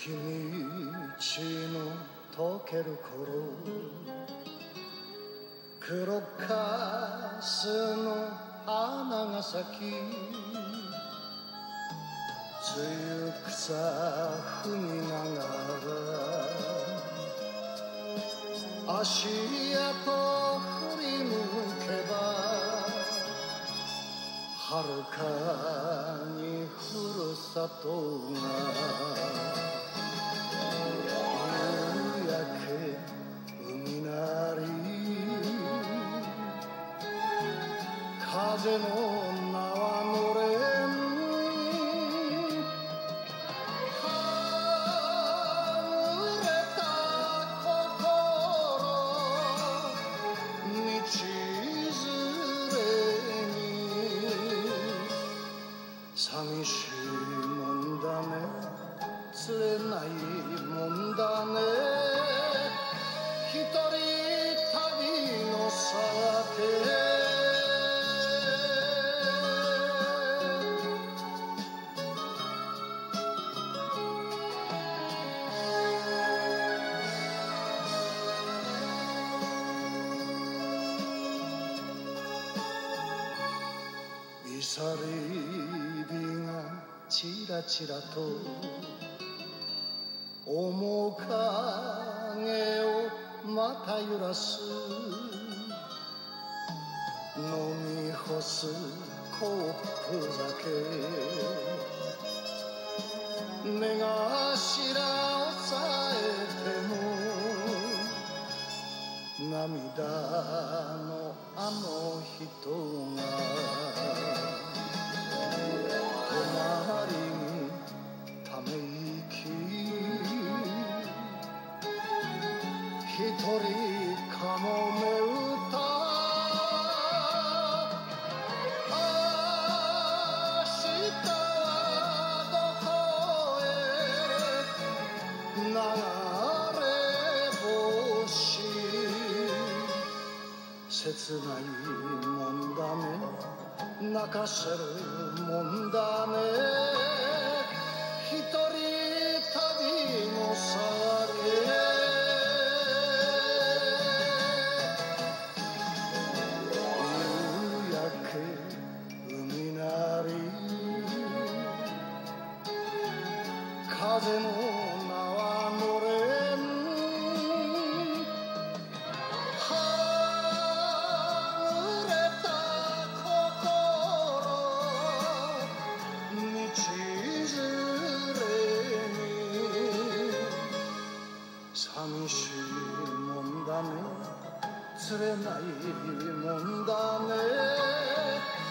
道の溶ける頃、黒カスの花が咲き、梅雨草踏みながら足跡振り向けば、遥かにふるさとが夕焼け海なり、風の縄のれん、はぐれた心道連れに、寂しいもんだね、釣れないもんだね、一人旅の酒。いさり火がちらちらと面影をまた揺らす、飲み干すコップ酒、目頭をさえても涙のあの人が隣にため息、一人かもめ歌、明日はどこへ流れ星、切ないもんだね、泣かせるもんだね、一人旅の酒。夕焼け海なり、風の縄のれん、寂しいもんだね、釣れないもんだね、